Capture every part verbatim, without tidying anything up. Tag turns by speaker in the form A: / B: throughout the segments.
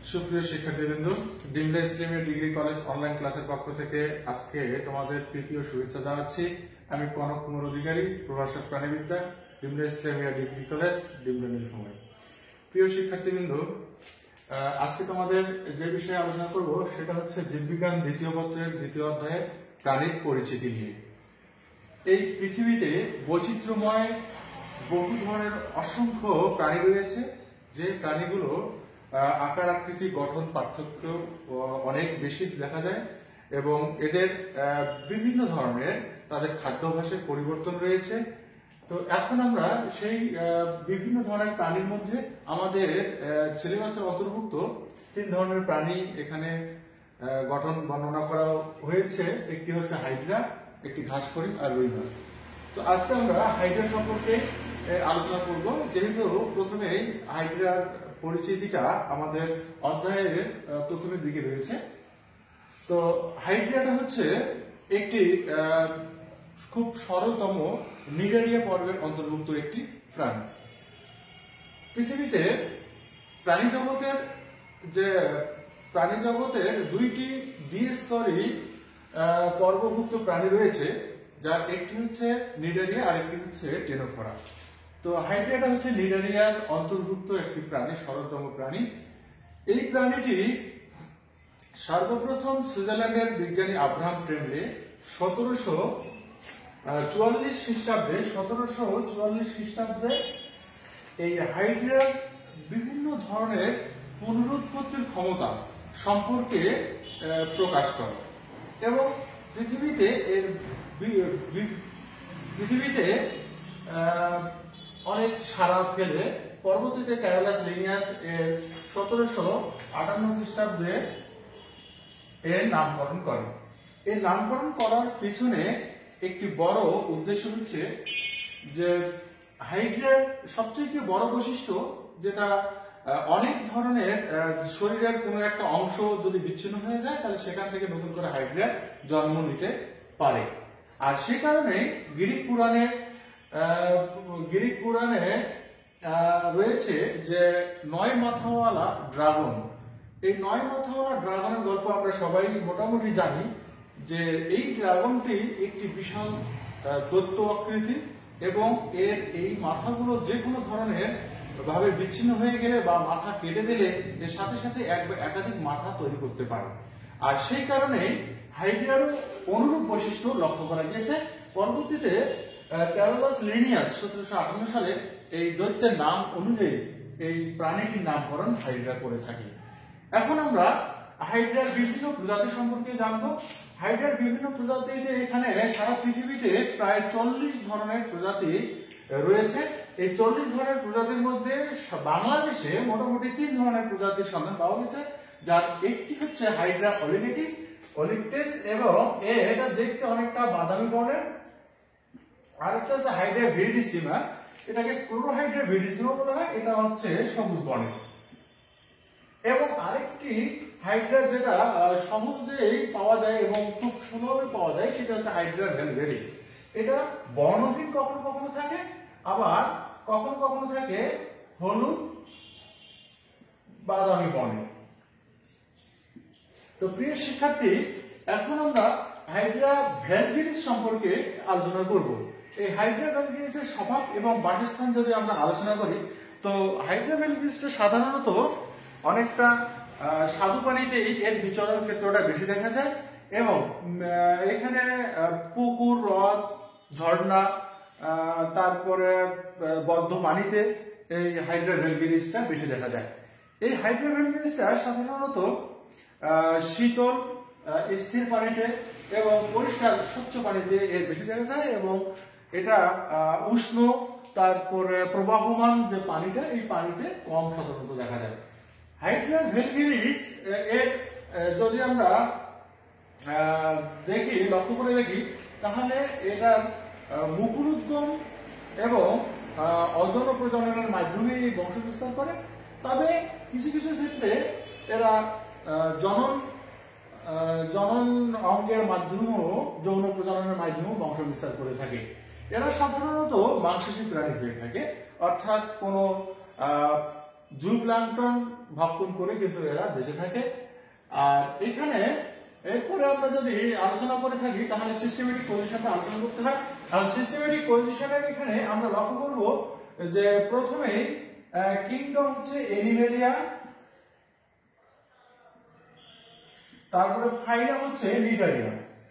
A: সুপ্রিয় শিক্ষার্থীবৃন্দ, Dimla Islamia degree college online ক্লাসের পক্ষ থেকে আজকে তোমাদের তৃতীয় শুভেচ্ছা জানাচ্ছি। আমি কনক কুমার অধিকারী, প্রভাষক প্রাণীবিদ্যা, ডিমলা ইসলামিয়া ডিগ্রি কলেজ, ডিমলা নীলফামারী। প্রিয় শিক্ষার্থীবৃন্দ, আজকে তোমাদের যে বিষয়ে আলোচনা করব সেটা হচ্ছে জীববিজ্ঞান দ্বিতীয় পত্রের দ্বিতীয় অধ্যায়ে প্রাণীর পরিচিতি নিয়ে। এই পৃথিবীতে বৈচিত্র্যময় বহু ধরনের অসংখ্য প্রাণী রয়েছে, যে প্রাণীগুলো আকার আকৃতি গঠন পার্থক্য অনেক বেশি দেখা যায় এবং এদের বিভিন্ন ধরনের তাদের খাদ্যাভ্যাসের পরিবর্তন রয়েছে। তো এখন আমরা সেই বিভিন্ন ধরনের প্রাণীর মধ্যে আমাদের সিলেবাসের অন্তর্ভুক্ত তিন ধরনের প্রাণী এখানে গঠন বর্ণনা করা হয়েছে। একটি হচ্ছে হাইড্রা, একটি ঘাসফড়িং আর রুই মাছ। তো আজকে আমরা হাইড্রা সম্পর্কে আলোচনা করব, যেহেতু প্রথমেই হাইড্রার পরিচিতিটা আমাদের অধ্যায়ের প্রথমের দিকে রয়েছে। তো হাইড্রাটা হচ্ছে একটি খুব সরলতম নিডারিয়া পর্বের অন্তর্ভুক্ত একটি প্রাণী। পৃথিবীতে প্রাণী জগতের যে প্রাণী জগতের দুইটি দ্বিস্তরী পর্বভুক্ত প্রাণী রয়েছে, যার একটি হচ্ছে নিডারিয়া আর একটি হচ্ছে টেনোফোরা। তো হাইড্রাটা হচ্ছে নিডারিয়ার অন্তর্ভুক্ত একটি প্রাণী, সরলতম প্রাণী। এই প্রাণীটি সর্বপ্রথম সুইজারল্যান্ডের বিজ্ঞানী আব্রাহাম ট্রেমলে সতেরোশো চুয়াল্লিশ খ্রিস্টাব্দে সতেরোশো চুয়াল্লিশ খ্রিস্টাব্দে এই হাইড্রার বিভিন্ন ধরনের পুনরুৎপত্তির ক্ষমতা সম্পর্কে প্রকাশ করে এবং পৃথিবীতে এর পৃথিবীতে অনেক সাড়া ফেলে পরবর্তীতে ক্যারোলাস লিনিয়াস এর সতেরোশো আটান্ন খ্রিস্টাব্দে এর নামকরণ করে। এর নামকরণ করার পিছনে একটি বড় উদ্দেশ্য হচ্ছে যে হাইড্রার সবচেয়ে বড় বৈশিষ্ট্য, যেটা অনেক ধরনের শরীরের কোনো একটা অংশ যদি বিচ্ছিন্ন হয়ে যায় তাহলে সেখান থেকে নতুন করে হাইড্রা জন্ম নিতে পারে। আর সে কারণে গ্রিক পুরাণে গ্রিক পুরাণে রয়েছে যে নয় মাথাওয়ালা ড্রাগন। এই নয় মাথাওয়ালা ড্রাগনের গল্প আমরা সবাই মোটামুটি জানি, যে এই ড্রাগনটি একটি বিশাল দৈত্য আকৃতি এবং এর এই মাথাগুলো যে কোনো ধরনের ভাবে বিচ্ছিন্ন হয়ে গেলে বা মাথা কেটে দিলে এর সাথে সাথে এক বা একাধিক মাথা তৈরি করতে পারে। আর সেই কারণে হাইড্রারও অনুরূপ বৈশিষ্ট্য লক্ষ্য করা গেছে। পরবর্তীতে ক্যারোলাস লিনিয়াস সতেরোশো আটান্ন সালে এই দৈত্যের নাম অনুযায়ী এই প্রাণীটির নামকরণ হাইড্রা করে থাকে। এখন আমরা হাইড্রার বিভিন্ন প্রজাতি সম্পর্কে জানবো। হাইড্রার বিভিন্ন প্রজাতিতে এখানে সারা পৃথিবীতে প্রায় চল্লিশ ধরনের প্রজাতি রয়েছে। এই চল্লিশ ধরনের প্রজাতির মধ্যে বাংলাদেশে মোটামুটি তিন ধরনের প্রজাতির সন্ধান পাওয়া গেছে, যার একটি হচ্ছে হাইড্রা অলিনেটিস অলিকটেস এবং এটা দেখতে অনেকটা বাদামি বর্ণের। আরেকটা হচ্ছে হাইড্রা ভিরিডিসিমা, এটাকে ক্লোরোহাইড্রা ভিরিডিসিমা বলা হয়, এটা হচ্ছে সবুজ বর্ণের। এবং আরেকটি হাইড্রা যেটা সহজেই পাওয়া যায় এবং খুব সুলভে পাওয়া যায়, সেটা হচ্ছে হাইড্রা ভেলভেরিস। এটা বর্ণহীন কখনো কখনো থাকে, আবার কখনো কখনো থাকে হলুদ বাদামি বর্ণের। তো প্রিয় শিক্ষার্থী, এখন আমরা হাইড্রা ভ্যালভিরিস সম্পর্কে আলোচনা করব। এই হাইড্রা ভ্যালভিরিসের স্বভাব এবং বাসস্থান যদি আমরা আলোচনা করি, তো হাইড্রা ভ্যালভিরিসটা সাধারণত অনেকটা স্বাদু পানিতেই এর বিচরণ ক্ষেত্রটা বেশি দেখা যায় এবং এখানে পুকুর, হ্রদ, ঝর্ণা, তারপরে বদ্ধ পানিতে এই হাইড্রা ভ্যালভিরিসটা বেশি দেখা যায়। এই হাইড্রা ভ্যালভিরিসটা সাধারণত শীতল স্থির পানিতে এবং পরিষ্কার স্বচ্ছ পানিতে এর বেশি দেখা যায় এবং এটা উষ্ণ তারপরে প্রবাহমান যে পানিটা, এই পানিতে কম সাধারণত দেখা যায়। হাইড্রা ভেলভিরিস এর যদি আমরা দেখি লক্ষ্য করে দেখি তাহলে এটার মুকুরোদ্গম এবং অযৌন প্রজননের মাধ্যমে বংশ বিস্তার করে। তবে কিছু কিছু ক্ষেত্রে এরা জনন জনন অঙ্গের মাধ্যমেও যৌন প্রজননের মাধ্যমেও বংশ বিস্তার করে থাকে। এরা সাধারণত মাংসাশী প্রাণী হয়ে থাকে, অর্থাৎ কোনো জুপ্লাঙ্কটন ভক্ষণ করে কিন্তু এরা বেঁচে থাকে। আর এখানে এরপরে আমরা যদি আলোচনা করে থাকি তাহলে সিস্টেমেটিক পজিশনটা আলোচনা করতে হয়। আর সিস্টেমেটিক পজিশনের এখানে আমরা লক্ষ্য করব যে প্রথমেই কিংডম হচ্ছে এনিমেলিয়া, তারপরে ফাইলাম হচ্ছে লিডারিয়া,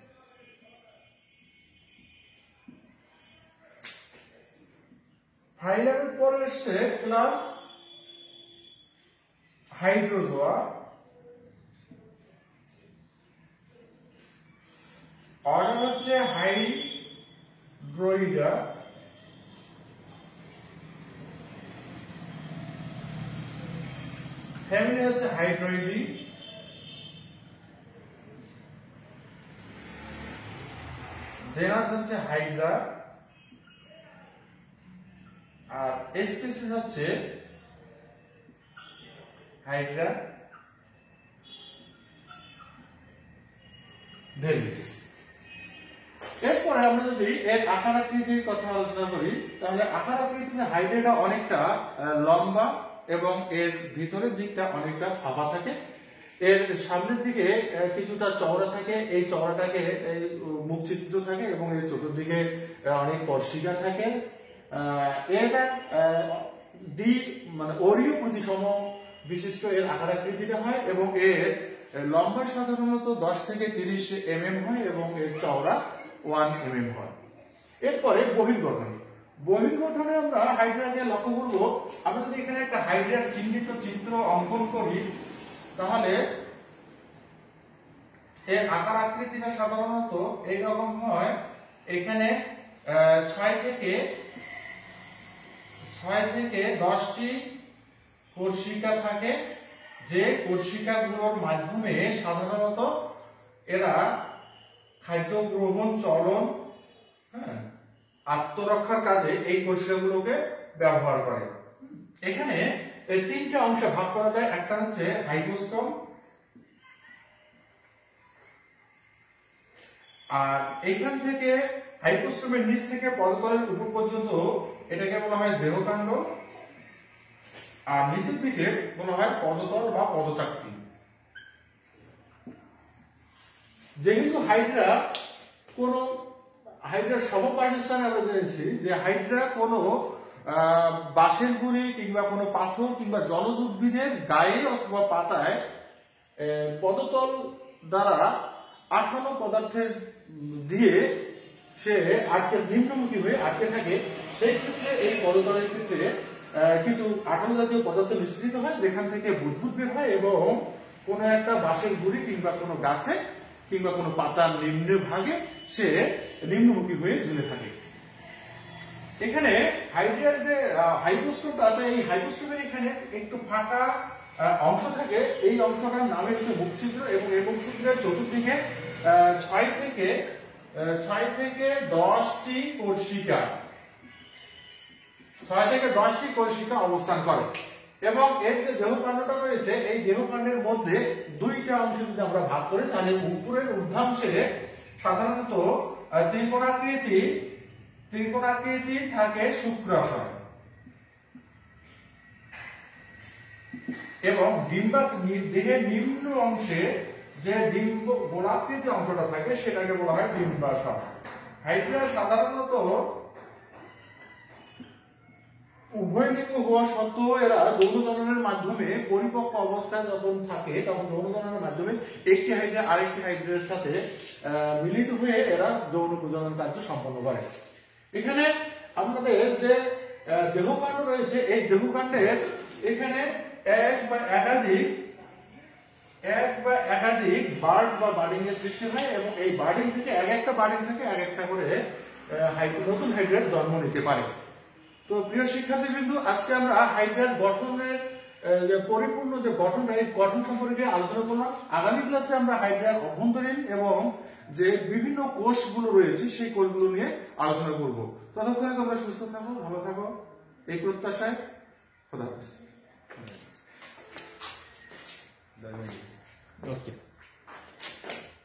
A: ফাইলামের পরে এসছে ক্লাস হাইড্রোজোয়া, অর্ডার হচ্ছে হাইড্রোইডা, ফ্যামিলি হচ্ছে হাইড্রোইডি, জেনাস হচ্ছে হাইড্রা, আর স্পিসিস হচ্ছে হাইড্রা ভেলভিস। এরপরে আমরা যদি এর আকার আকৃতির কথা আলোচনা করি তাহলে আকার আকৃতিতে হাইড্রাটা অনেকটা লম্বা এবং এর ভিতরের দিকটা অনেকটা ফাঁপা থাকে, এর সামনের দিকে কিছুটা চওড়া থাকে, এই চওড়াটাকে মুখ চিত্র থাকে এবং এর চতুর্দিকে অনেক কর্ষিকা থাকে। এটা দ্বি মানে অরীয় প্রতিসম বিশিষ্ট এর আকার আকৃতিটা হয় এবং এর লম্বা সাধারণত দশ থেকে তিরিশ এম এম হয় এবং এর চওড়া ওয়ান এম এম হয়। এরপরে বহির্গঠন, বহির্গঠনে আমরা হাইড্রাকে লক্ষ্য করবো। আমরা যদি এখানে একটা হাইড্রার চিহ্নিত চিত্র অঙ্কন করি তাহলে এর আকার আকৃতিটা সাধারণত এইরকম হয়। এখানে ছয় থেকে ছয় থেকে দশটি কোষিকা থাকে, যে কোষিকাগুলোর মাধ্যমে সাধারণত এরা খাদ্য গ্রহণ, চলন, হ্যাঁ আত্মরক্ষার কাজে এই কোষিকাগুলোকে ব্যবহার করে। এখানে এই তিনটা অংশে ভাগ করা যায়। একটা হচ্ছে হাইপোস্টোম, আর এখান থেকে হাইপোস্টোমের নিচ থেকে পদতলের উপর পর্যন্ত এটাকে বলা হয় দেহকাণ্ড, আর নিচের দিকে বলা হয় পদতল বা পদচাকতি। যেহেতু হাইড্রা কোন হাইড্রার সববাসস্থান আমরা জেনেছি যে হাইড্রা কোনো বাঁশের গুঁড়ি কিংবা কোনো পাথর কিংবা জলজ উদ্ভিদের গায়ে অথবা পাতায় পদতল দ্বারা আঠালো পদার্থের দিয়ে সে আটকে নিম্নমুখী হয়ে আটকে থাকে। সেই ক্ষেত্রে এই পদতলের ক্ষেত্রে কিছু আঠালো জাতীয় পদার্থ মিশ্রিত হয় যেখান থেকে বুদবুদ বের হয় এবং কোনো একটা বাঁশের গুঁড়ি কিংবা কোনো গাছে কিংবা কোনো পাতার নিম্ন ভাগে সে নিম্নমুখী হয়ে ঝুলে থাকে। এখানে হাইড্রার যে হাইপোস্টোমটা আছে, এই হাইপোস্টোমের এখানে একটু ফাঁকা অংশ থাকে, এই অংশটার নামে হচ্ছে মুখছিদ্র এবং এই মুখছিদ্রের চতুর্দিকে ছয় থেকে ছয় থেকে দশটি কোষিকা ছয় থেকে দশটি কোষিকা অবস্থান করে এবং এর যে দেহকাণ্ডটা রয়েছে এই দেহকাণ্ডের মধ্যে দুইটা অংশ যদি আমরা ভাগ করি তাহলে উপরের ঊর্ধ্বাংশে সাধারণত ত্রিকোণাকৃতি ত্রিকোণাকৃতি থাকে শুক্রাশয় এবং ডিম্বাক দেহের নিম্ন অংশে যে ডিম্ব গোলাকৃতি অংশটা থাকে সেটাকে বলা হয় ডিম্বাশয়। হাইড্রা সাধারণত উভয় লিঙ্গ হওয়া সত্ত্বেও এরা যৌন জননের মাধ্যমে পরিপক্ক অবস্থায় যখন থাকে তখন যৌন জননের মাধ্যমে একটি হাইড্রা আরেকটি হাইড্রার সাথে মিলিত হয়ে এরা যৌন প্রজনন কার্য সম্পন্ন করে। এখানে আমাদের যে দেহকাণ্ড রয়েছে এই দেহকাণ্ডের এখানে এক বা একাধিক এক বা একাধিক বার্ড বা বার্ডিং এর সৃষ্টি হয় এবং এই বার্ডিং থেকে এক একটা বার্ডিং থেকে এক একটা করে নতুন হাইড্রার জন্ম নিতে পারে। তো প্রিয় শিক্ষার্থীবৃন্দ, আজকে আমরা হাইড্রার গঠনের যে পরিপূর্ণ যে গঠন এই গঠন সম্পর্কে আলোচনা করলাম। আগামী ক্লাসে আমরা হাইড্রার অভ্যন্তরীণ এবং যে বিভিন্ন কোষগুলো রয়েছে সেই কোষগুলো নিয়ে আলোচনা করব। ততক্ষণে তোমরা সুস্থ থাকো, ভালো থাকো এই প্রত্যাশায়। খোদা হাফেজ। ওকে।